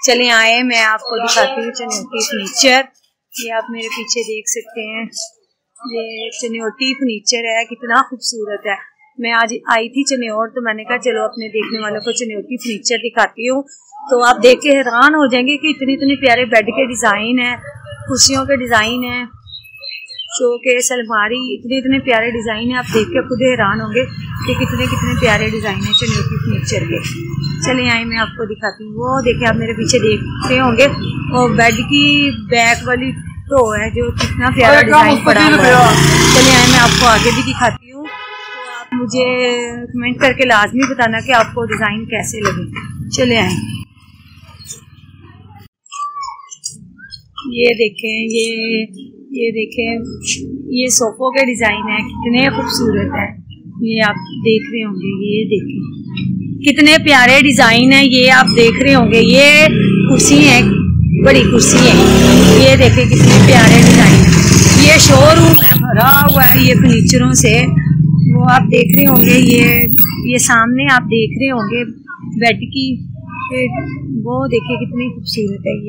चले आए, मैं आपको दिखाती हूँ चनियोटी फर्नीचर। ये आप मेरे पीछे देख सकते हैं, ये चनियोटी फर्नीचर है, कितना खूबसूरत है। मैं आज आई थी चनियोट, तो मैंने कहा चलो अपने देखने वालों को चनियोटी फर्नीचर दिखाती हूँ। तो आप देख के हैरान हो जाएंगे कि इतने इतने प्यारे बेड के डिज़ाइन है, कुर्सियों के डिज़ाइन है, शोकेस, अलमारी, इतने इतने प्यारे डिज़ाइन है। आप देख के खुद हैरान होंगे कि कितने कितने प्यारे डिज़ाइन है चनियोटी फर्नीचर के। चले आए, मैं आपको दिखाती हूँ। वो देखिए, आप मेरे पीछे देखते होंगे, और बेड की बैक वाली तो है जो कितना प्यारा डिज़ाइन पड़ा हुआ है। चले आए, मैं आपको आगे भी दिखाती हूँ। तो आप मुझे कमेंट करके लाजमी बताना कि आपको डिज़ाइन कैसे लगे। चले आए, ये देखें, ये देखें, ये सोफों के डिज़ाइन है, कितने खूबसूरत है। ये आप देख रहे होंगे, ये देखें कितने प्यारे डिज़ाइन है। ये आप देख रहे होंगे, ये कुर्सी है, बड़ी कुर्सी है। ये देखें कितने प्यारे डिज़ाइन है। ये शोरूम है, भरा हुआ है ये फर्नीचरों से। वो आप देख रहे होंगे, ये सामने आप देख रहे होंगे बेड की, वो देखिए कितनी खूबसूरत है।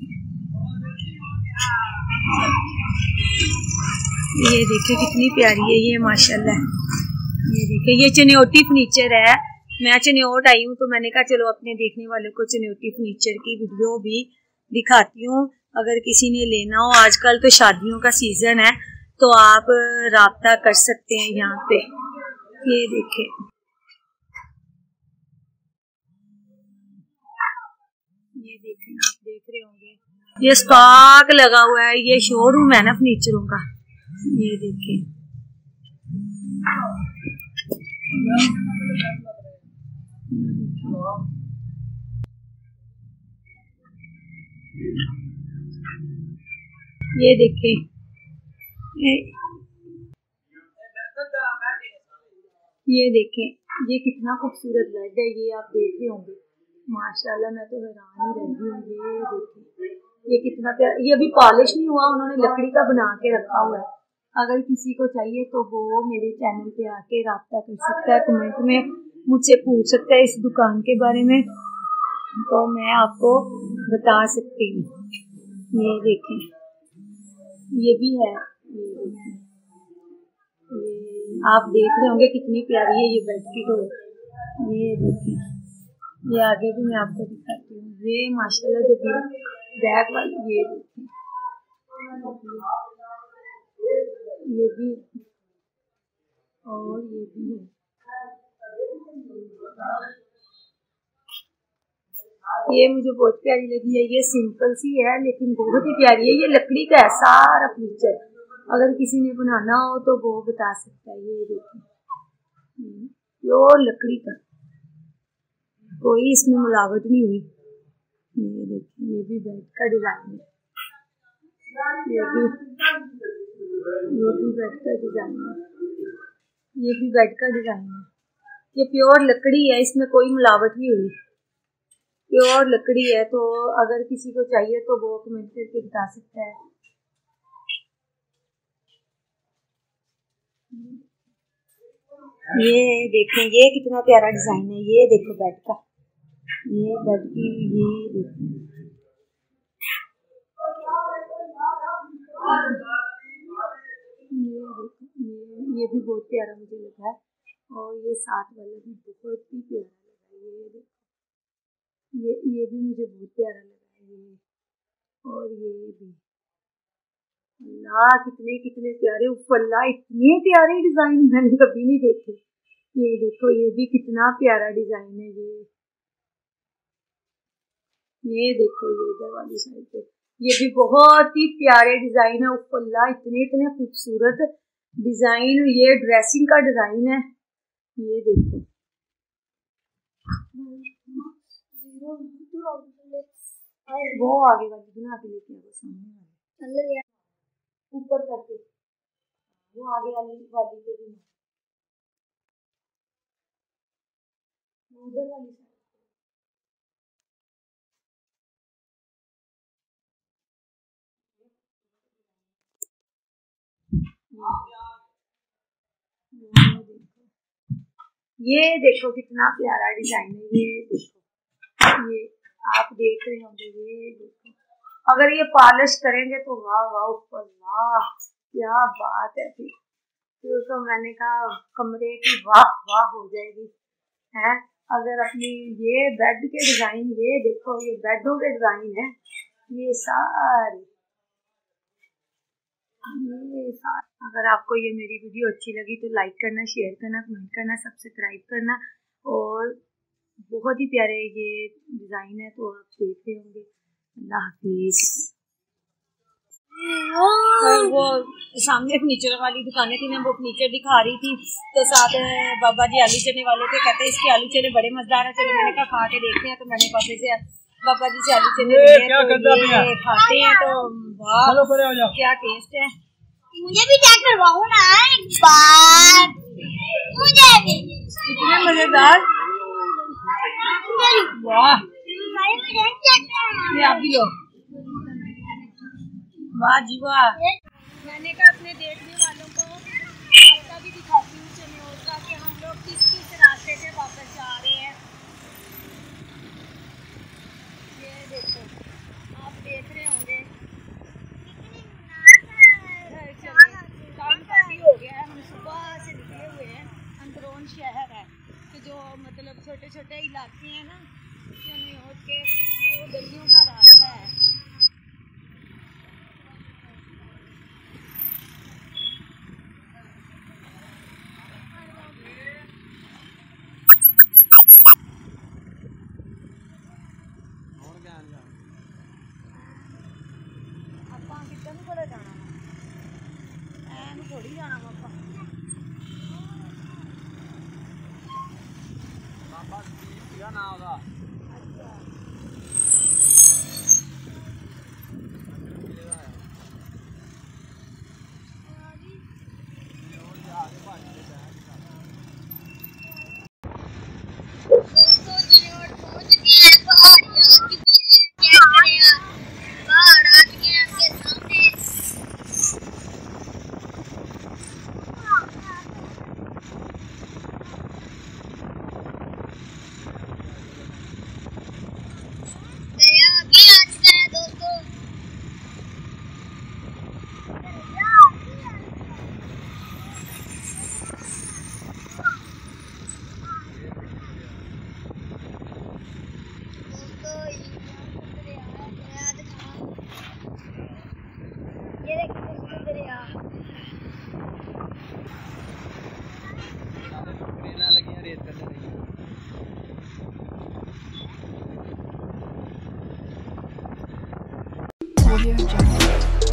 ये देखिए कितनी प्यारी है ये, माशाल्लाह। ये देखिए, ये चनियोटी फर्नीचर है। मैं चनियोट आई हूँ, तो मैंने कहा चलो अपने देखने वालों को चनियोटी फर्नीचर की वीडियो भी दिखाती हूँ। अगर किसी ने लेना हो, आजकल तो शादियों का सीजन है, तो आप राब्ता कर सकते हैं यहाँ पे। ये देखें, ये देखें, आप देख रहे होंगे, ये स्टॉक लगा हुआ है। ये शोरूम है ना फर्नीचरों का। ये देखें, ये देखें, ये देखें, ये कितना खूबसूरत बेड है। ये आप देख रहे होंगे, माशाल्लाह, मैं तो हैरान ही रह गई हूँ। ये देखें, ये कितना प्यारा। ये अभी पॉलिश नहीं हुआ, उन्होंने लकड़ी का बना के रखा हुआ है। अगर किसी को चाहिए तो वो मेरे चैनल पे आके राब्ता कर सकता है, कमेंट में मुझसे पूछ सकता है इस दुकान के बारे में, तो मैं आपको बता सकती हूँ। ये देखें, ये भी है। ये देखें, ये आप देख रहे होंगे कितनी प्यारी है ये बेड की डोर। ये देखें, ये आगे भी मैं आपको दिखाती हूँ। ये माशाल्लाह जो बैक वाली, ये देखें, ये भी, और ये भी है। ये मुझे बहुत प्यारी लगी है। ये सिंपल सी है लेकिन बहुत ही प्यारी है। ये लकड़ी का है सारा फर्नीचर, अगर किसी ने बनाना हो तो वो बता सकता है। ये देखिए, प्योर लकड़ी का, कोई इसमें मिलावट नहीं हुई। ये देखिए, ये भी बेड का डिजाइन है। ये भी बेड का डिजाइन है। ये भी बेड का डिजाइन है। ये प्योर लकड़ी है, इसमें कोई मिलावट नहीं हुई, प्योर लकड़ी है। तो अगर किसी को चाहिए तो वो कमेंट करके बता सकता है। ये देखें, ये कितना प्यारा डिजाइन है। ये देखो बेड का, ये बेड की, ये देखो, ये भी बहुत प्यारा मुझे लगा है। और ये साथ वाला भी बहुत ही प्यारा लगा है। ये देखो, ये भी मुझे बहुत प्यारा लगा है। ये, और ये भी, अल्लाह कितने कितने प्यारे, अल्लाह इतने प्यारे डिजाइन मैंने कभी नहीं देखे। ये देखो, ये भी कितना प्यारा डिजाइन है। ये देखो, ये इधर वाली साइड पे ये भी बहुत ही प्यारे डिजाइन है। अल्लाह इतने इतने खूबसूरत डिजाइन। ये ड्रेसिंग का डिजाइन है। ये देखो, वो आगे वाली बना के लेके आओ, सामने वाली ऊपर करके, वो आगे वाली पे भी, उधर वाली साइड। ये देखो कितना प्यारा डिजाइन है। ये देखो, आप देख रहे होंगे, ये देखो, अगर ये पॉलिश करेंगे तो वाह वाह वाह क्या बात है। फिर तो मैंने कहा कमरे की वाह वाह हो जाएगी है। अगर अपनी ये बेड के डिजाइन, ये देखो, ये बेडों के डिजाइन है, ये सारे अगर आपको ये मेरी वीडियो अच्छी लगी तो लाइक करना, शेयर करना, कमेंट करना, सब्सक्राइब करना। और बहुत ही प्यारे ये डिज़ाइन है, तो आप देख रहे होंगे। अल्लाह हाफिज़। वो सामने फर्नीचर वाली दुकानें थी ना, वो फर्नीचर दिखा रही थी, तो साथ बाबा जी आलू चने वाले थे, कहते इसके आलू चने बड़े मजेदार है। चलो मैंने कहा खा के देखते हैं, तो मैंने पापे से बाबा जी से आलू चने तो खाते हैं, तो वाह क्या टेस्ट है। मुझे भी चेक करवाओ ना एक बार, मुझे भी। इतने मजेदार, वाह आप भी लो, वाह जी वाह। मैंने कहा अपने देखने वालों को आपका भी दिखाती हूँ चनियोर का, कि हम लोग किस किस रास्ते से वापस जा रहे हैं। ये देखो, आप देख रहे होंगे, काम काफी हो गया है। हम सुबह से निकले हुए हैं, अंदरोन शहर है, कि जो मतलब छोटे छोटे इलाके हैं ना चनियोर के, वो गलियों का रास्ता है। ਆਪਾਂ ਕਿੱਦਾਂ ਨੂੰ ਕੋਲੇ ਜਾਣਾ ਵਾ, ਐਨ ਥੋੜੀ ਜਾਣਾ ਵਾ ਆਪਾਂ। ਬਾਬਾ ਦੀਪ ਸੀਗਾ ਨਾਂ ਉਹਦਾ। ਅੱਛਾ दोस्तों चिड़ियोट पहुंच गए हैं, पहाड़ी आ चुकी है, चेक करें पहाड़ आ चुके हैं आपके सामने। दरिया भी आ चुका है दोस्तों। ये देखिए दरिया, लगी रेत करने।